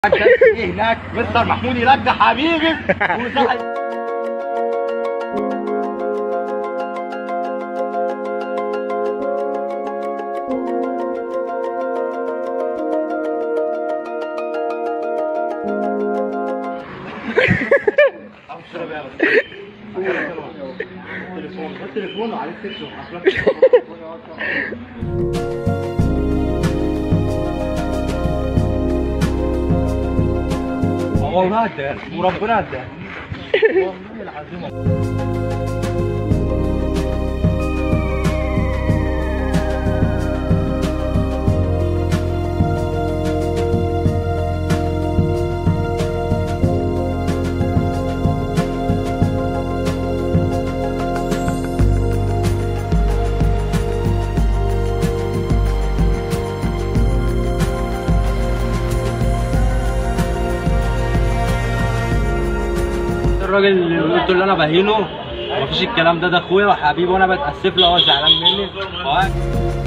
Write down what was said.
ايه هناك مستر محمود هناك ده حبيبي. التليفون عليك تكتب والله ده وربنا ده والله العظيم. الراجل اللي قلت له انا بهينه مفيش الكلام ده اخويا وحبيبي وانا بتاسف له، هو زعلان مني.